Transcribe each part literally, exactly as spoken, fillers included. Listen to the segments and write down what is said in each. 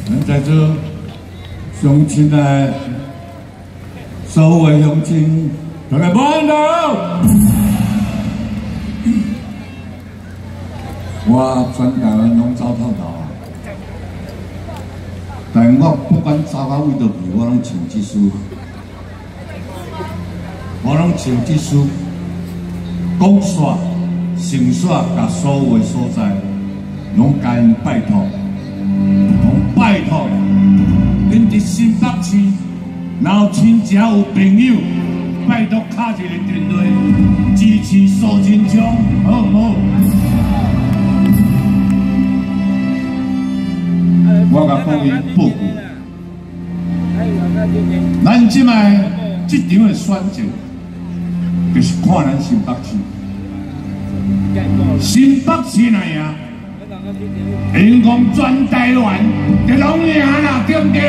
咱在这乡亲的所有乡亲，大家晚安。我全台湾拢走透透啊，但我不管走到位倒去，我拢穿这书，我拢穿这书，讲煞、成煞，甲所有的所在，拢甲因拜托，拢拜托，恁伫新北市，若有亲戚有朋友，拜托敲一个电话，支持苏贞昌，好唔好？ 我甲各位报告，咱即卖即场的选择，就是看咱新北市。新北市那样，因讲全台湾就拢赢啦，对不对？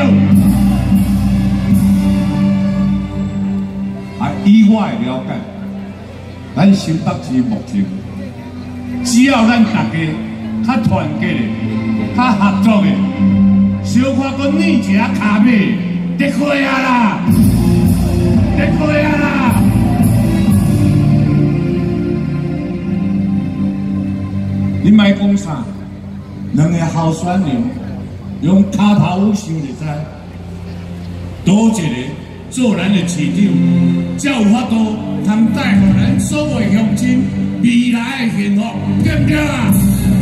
啊，以我的了解，咱新北市目前，只要咱大家较团结的。 较合作的，小可搁捏一下卡尾，得开啊啦，得开啊啦！你莫讲啥，两个候选人用骹头有想就知，倒一个做咱的市长，才有法度通带予咱所有乡亲未来的幸福，对不对啊？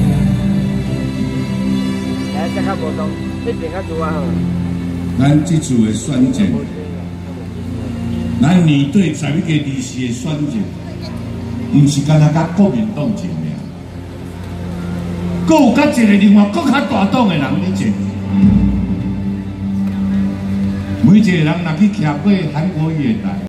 这较无同，这边较多啊好。 咱这次的选战，咱面对十一个二四的选战，唔是干那甲国民党争尔，佫有甲一个另外佫较大党的人咧争。每一个人若去徛过韩国瑜的台。